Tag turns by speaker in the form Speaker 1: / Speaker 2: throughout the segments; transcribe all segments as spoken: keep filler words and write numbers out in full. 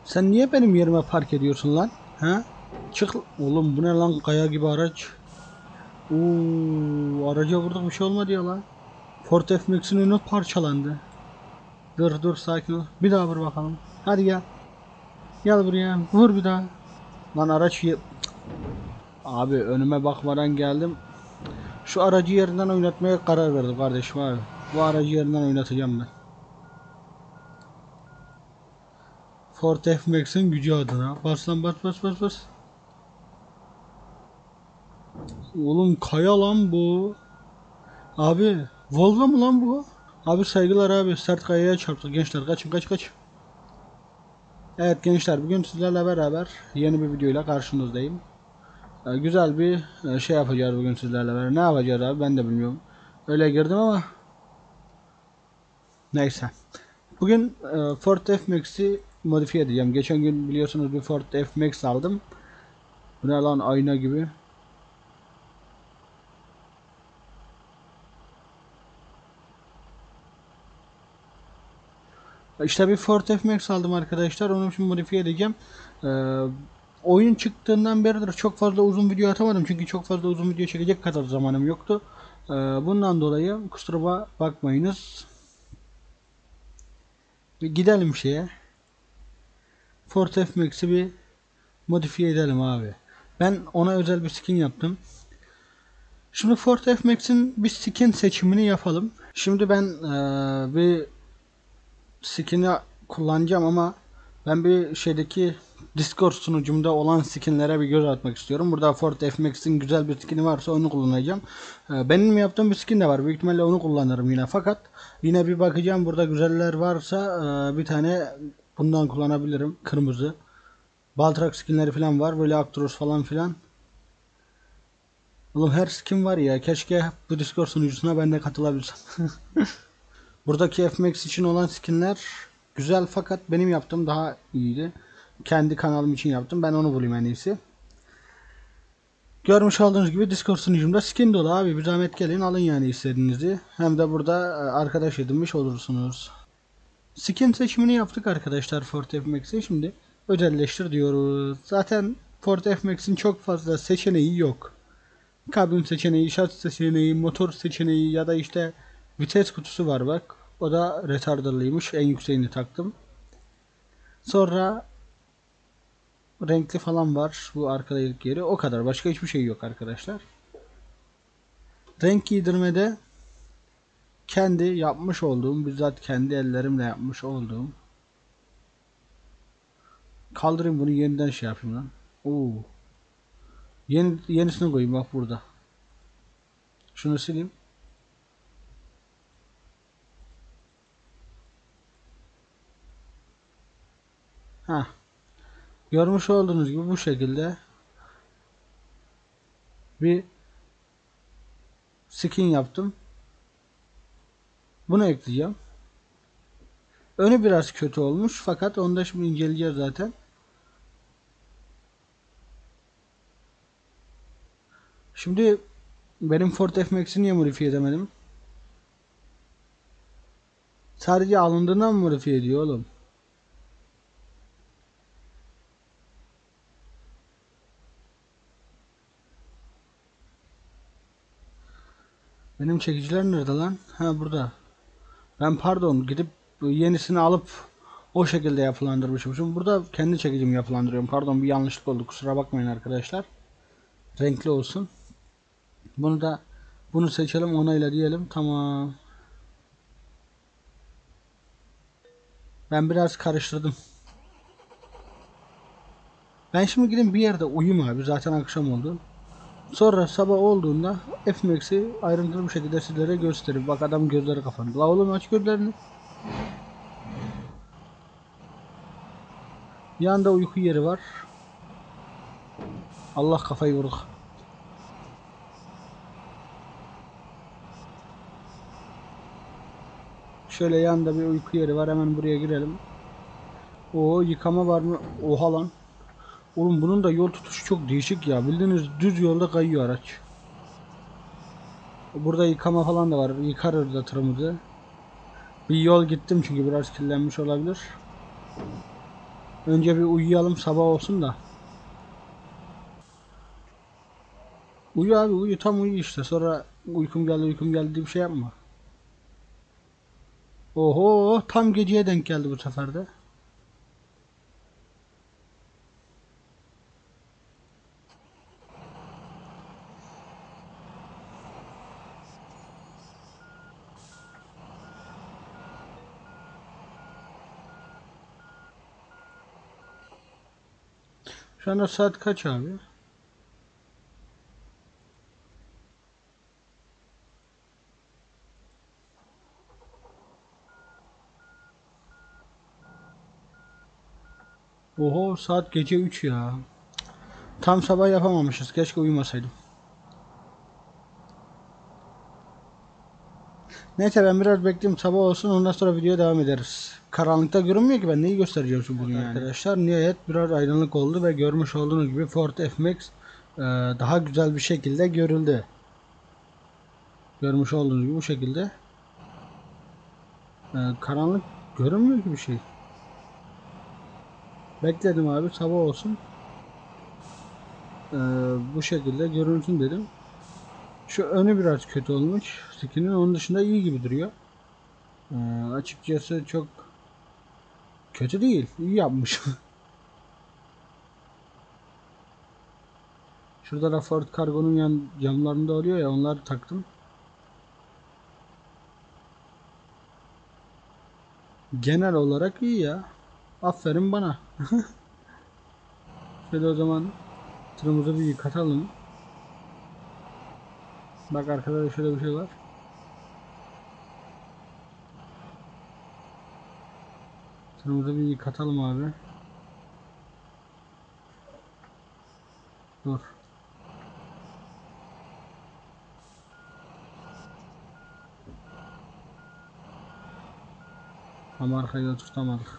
Speaker 1: Sen niye benim yerime park ediyorsun lan? Ha? Çık oğlum, bu ne lan, kaya gibi araç. Oo, araca vurduk, bir şey olmadı ya lan. Ford F-Max'in önü parçalandı. Dur dur, sakin ol. Bir daha vur bakalım. Hadi gel. Gel buraya. Vur bir daha. Lan araç ye... Abi önüme bakmadan geldim. Şu aracı yerinden oynatmaya karar verdim kardeşim abi. Bu aracı yerinden oynatacağım ben. Ford F-Max'in gücü adına. Bas lan, bas bas bas bas. Oğlum kaya lan bu. Abi Volvo mu lan bu? Abi saygılar abi. Sert kayaya çarptık gençler. Kaçın, kaç kaç. Evet gençler, bugün sizlerle beraber yeni bir videoyla karşınızdayım. Ee, güzel bir e, şey yapacağız bugün sizlerle beraber. Ne yapacağız abi ben de bilmiyorum. Öyle girdim ama neyse. Bugün e, Ford F-Max'i modifiye edeceğim. Geçen gün biliyorsunuz bir Ford F-Max aldım. Bu ne lan, ayna gibi. İşte bir Ford F-Max aldım arkadaşlar. Onu şimdi modifiye edeceğim. Ee, oyun çıktığından beridir çok fazla uzun video atamadım. Çünkü çok fazla uzun video çekecek kadar zamanım yoktu. Ee, bundan dolayı kusura bakmayınız. Bir gidelim şeye. Ford F-Max'i bir modifiye edelim abi. Ben ona özel bir skin yaptım. Şimdi Ford F-Max'in bir skin seçimini yapalım. Şimdi ben ee, bir skin'i kullanacağım ama ben bir şeydeki Discord sunucumda olan skinlere bir göz atmak istiyorum. Burada Ford F-Max'in güzel bir skini varsa onu kullanacağım. Benim yaptığım bir skin de var. Büyük ihtimalle onu kullanırım yine. Fakat yine bir bakacağım, burada güzeller varsa bir tane bundan kullanabilirim. Kırmızı. Baltrak skinleri falan var. Böyle Actros falan filan. Oğlum her skin var ya. Keşke bu Discord sunucusuna ben de katılabilsem. Buradaki F-Max için olan skinler güzel fakat benim yaptığım daha iyiydi. Kendi kanalım için yaptım. Ben onu bulayım en iyisi. Görmüş olduğunuz gibi Discord sunucumda skin dolu abi. Bir zahmet gelin alın yani istediğinizi. Hem de burada arkadaş edinmiş olursunuz. Skin seçimini yaptık arkadaşlar Ford F-Max'e. Şimdi özelleştir diyoruz. Zaten Ford F-Max'in çok fazla seçeneği yok. Kabin seçeneği, şasi seçeneği, motor seçeneği ya da işte vites kutusu var bak. O da retarderlıymış. En yükseğini taktım. Sonra renkli falan var. Bu arkada ilk yeri. O kadar. Başka hiçbir şey yok arkadaşlar. Renk giydirmede kendi yapmış olduğum, bizzat kendi ellerimle yapmış olduğum. Kaldırayım bunu, yeniden şey yapayım lan. Oo. Yeni, yenisini koyayım bak burada. Şunu sileyim. Ha. Görmüş olduğunuz gibi bu şekilde bir skin yaptım. Bunu ekleyeceğim. Önü biraz kötü olmuş fakat onu da şimdi inceleyeceğiz zaten. Şimdi benim Ford F-Max'i niye modifiye edemedim? Sadece alındığından mı modifiye ediyor oğlum? Benim çekiciler nerede lan? Ha, burada. Ben pardon gidip yenisini alıp o şekilde yapılandırmışım. Şimdi burada kendi çekicimi yapılandırıyorum. Pardon, bir yanlışlık oldu. Kusura bakmayın arkadaşlar. Renkli olsun. Bunu da bunu seçelim, onayla diyelim. Tamam. Ben biraz karıştırdım. Ben şimdi gidin bir yerde uyuyayım abi. Zaten akşam oldu. Sonra sabah olduğunda F-Max'i ayrıntılı bir şekilde sizlere göstereyim. Bak adam gözleri kapandı. La oğlum aç gözlerini. Yanında uyku yeri var. Allah, kafayı vurduk. Şöyle yanında bir uyku yeri var. Hemen buraya girelim. O yıkama var mı? Oha lan. Oğlum bunun da yol tutuşu çok değişik ya. Bildiğiniz düz yolda kayıyor araç. Burada yıkama falan da var. Yıkarız da tırımızı. Bir yol gittim çünkü biraz kirlenmiş olabilir. Önce bir uyuyalım, sabah olsun da. Uyu abi, uyu, tam uyu işte. Sonra uykum geldi uykum geldi diye bir şey yapma. Oho, tam geceye denk geldi bu sefer de. Şu anda saat kaç abi? Oho, saat gece üç ya. Tam sabah yapamamışız. Keşke uyumasaydım. Neyse, ben biraz bekleyeyim, sabah olsun, ondan sonra videoya devam ederiz. Karanlıkta görünmüyor ki, ben neyi göstereceğim şu bugün yani. Arkadaşlar, nihayet biraz aydınlık oldu ve görmüş olduğunuz gibi Ford F-Max e, daha güzel bir şekilde görüldü. Görmüş olduğunuz gibi bu şekilde. E, karanlık görünmüyor ki bir şey. Bekledim abi, sabah olsun. E, bu şekilde görünsün dedim. Şu önü biraz kötü olmuş. Skin'in, onun dışında iyi gibi duruyor. E, açıkçası çok kötü değil. İyi yapmış. Şurada da Ford Cargo'nun yan camlarında oluyor ya, onları taktım. Genel olarak iyi ya. Aferin bana. Şöyle o zaman tırımızı bir yıkatalım. Bak arkada da şöyle bir şey var. Tırımızı bir yıkatalım abi. Dur. Ama arkayı oturtamadık.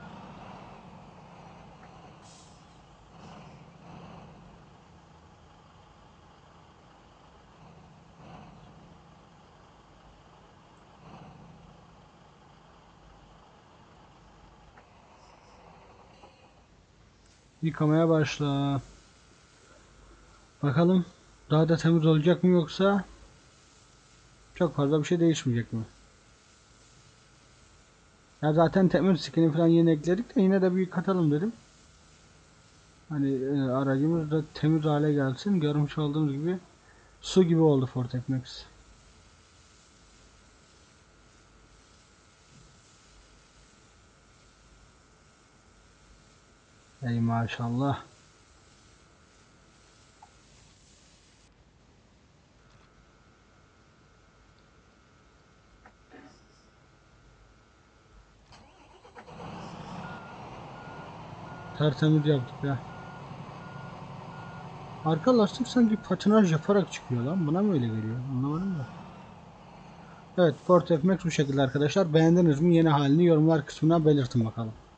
Speaker 1: Yıkamaya başla. Bakalım daha da temiz olacak mı, yoksa çok fazla bir şey değişmeyecek mi? Ya zaten temiz, skin'i falan yeni ekledik de yine de bir yıkatalım dedim. Hani e, aracımız da temiz hale gelsin. Görmüş olduğunuz gibi su gibi oldu Ford F-Max. Ey maşallah. Tertemiz yaptık ya. Arka lastik sanki patinaj yaparak çıkıyor lan. Buna mı öyle geliyor? Anlamadım da. Evet, Ford F-Max bu şekilde arkadaşlar. Beğendiniz mi? Yeni halini yorumlar kısmına belirtin bakalım.